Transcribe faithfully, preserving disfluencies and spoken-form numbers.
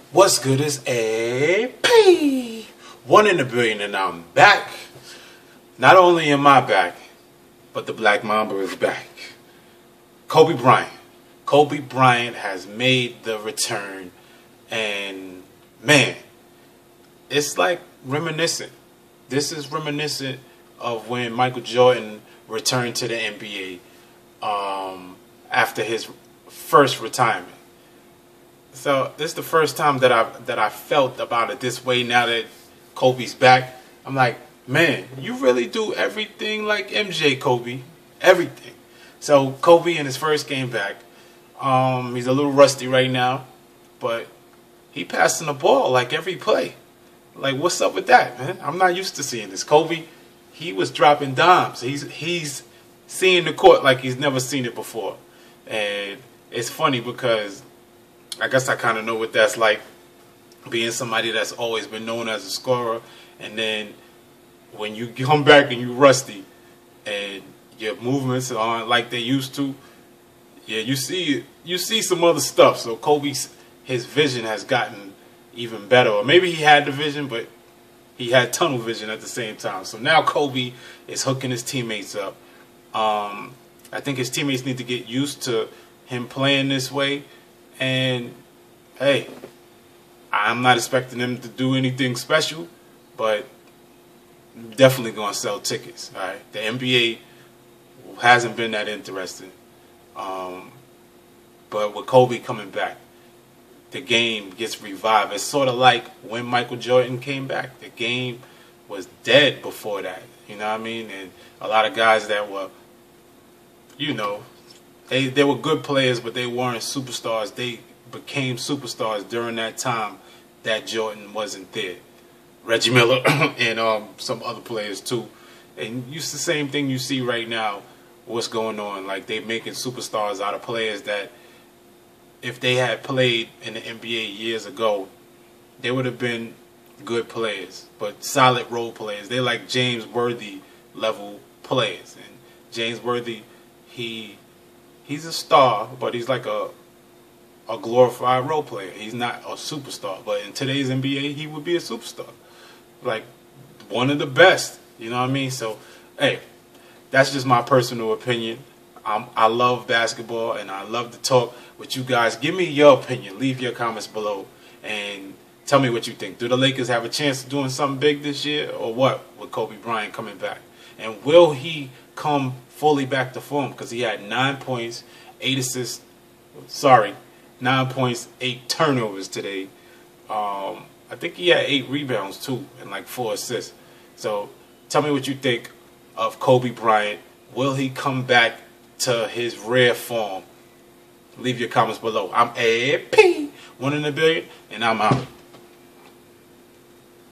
What's good is A P. One in a billion, and I'm back. Not only am I back, but the Black Mamba is back. Kobe Bryant. Kobe Bryant has made the return, and man, it's like reminiscent. This is reminiscent of when Michael Jordan returned to the N B A um, after his first retirement. So this is the first time that I that I felt about it this way. Now that Kobe's back, I'm like, man, you really do everything like M J, Kobe, everything. So Kobe in his first game back, um, he's a little rusty right now, but he passing the ball like every play. Like, what's up with that, man? I'm not used to seeing this. Kobe, he was dropping dimes. He's he's seeing the court like he's never seen it before, and it's funny because I guess I kind of know what that's like, being somebody that's always been known as a scorer, and then when you come back and you rusty and your movements aren't like they used to, yeah, you see you see some other stuff. So Kobe's his vision has gotten even better, or maybe he had the vision, but he had tunnel vision at the same time. So now Kobe is hooking his teammates up. Um, I think his teammates need to get used to him playing this way. And hey, I'm not expecting them to do anything special, but definitely going to sell tickets. All right, the N B A hasn't been that interesting, um, but with Kobe coming back, the game gets revived. It's sort of like when Michael Jordan came back. The game was dead before that. You know what I mean? And a lot of guys that were, you know, They they were good players, but they weren't superstars. They became superstars during that time that Jordan wasn't there. Reggie Miller and um, some other players too. And it's the same thing you see right now. What's going on? Like, they making superstars out of players that, if they had played in the N B A years ago, they would have been good players, but solid role players. They're like James Worthy level players. And James Worthy, he. He's a star, but he's like a a glorified role player. He's not a superstar, but in today's N B A, he would be a superstar, like one of the best. You know what I mean? So, hey, that's just my personal opinion. I'm, I love basketball, and I love to talk with you guys. Give me your opinion. Leave your comments below, and tell me what you think. Do the Lakers have a chance of doing something big this year, or what, with Kobe Bryant coming back? And will he come fully back to form? Because he had nine points, eight assists. Sorry, nine points, eight turnovers today. Um, I think he had eight rebounds too, and like four assists. So tell me what you think of Kobe Bryant. Will he come back to his rare form? Leave your comments below. I'm A P, one in a billion, and I'm out.